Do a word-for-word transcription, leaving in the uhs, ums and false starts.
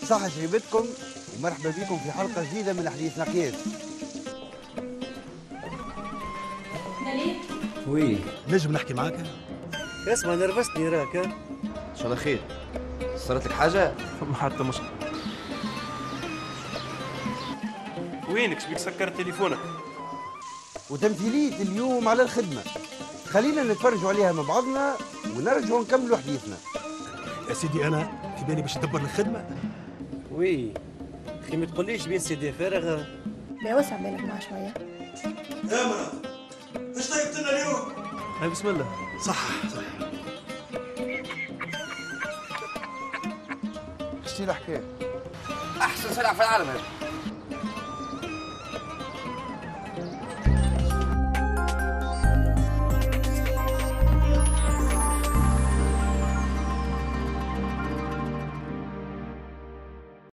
صحة شيبتكم ومرحبا بكم في حلقة جديدة من حديث نقياس. دليل؟ وي نجم نحكي معاك؟ اسمع نرفزتني راك. ان شاء الله خير. صارت لك حاجة؟ ما حتى مشكلة. وينك شبيك سكر تليفونك؟ وتمثيلية اليوم على الخدمة، خلينا نتفرجوا عليها مع بعضنا ونرجعوا نكملوا حديثنا. يا سيدي أنا في بالي باش ندبر الخدمة. وي اخي ما تقوليش بين سيدي فارغ. بيوسع بالك معاه شوية. يا مرا ايش طيبت لنا اليوم؟ هاي بسم الله. صح صح. شتي الحكاية؟ أحسن سلعة في العالم هذا.